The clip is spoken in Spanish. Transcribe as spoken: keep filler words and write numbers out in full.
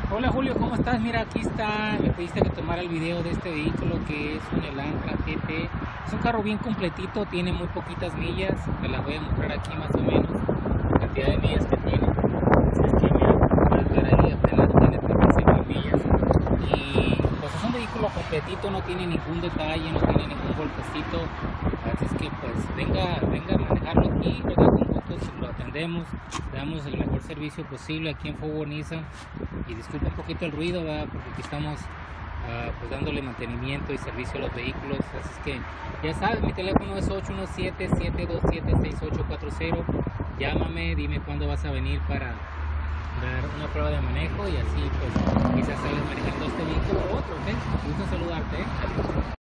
Hola Julio, ¿cómo estás? Mira, aquí está, me pediste que tomara el video de este vehículo que es un Elantra G T. Es un carro bien completito, tiene muy poquitas millas, te las voy a mostrar aquí más o menos, la cantidad de millas que tiene. Es que mira, puedes ver ahí apenas tiene treinta y seis mil millas. Y pues es un vehículo completito, no tiene ningún detalle, no tiene ningún golpecito. Así es que pues venga, venga a manejarlo aquí, ¿verdad? Con gusto lo atendemos, damos el mejor servicio posible aquí en Forward Nissan. Y disculpa un poquito el ruido, ¿verdad? Porque aquí estamos uh, pues dándole mantenimiento y servicio a los vehículos. Así es que ya sabes, mi teléfono es ocho uno siete, siete dos siete, seis ocho cuatro cero. Llámame, dime cuándo vas a venir para dar una prueba de manejo y así pues quizás sales manejando este vehículo o otro, ¿ok? Gusto en saludarte, ¿eh?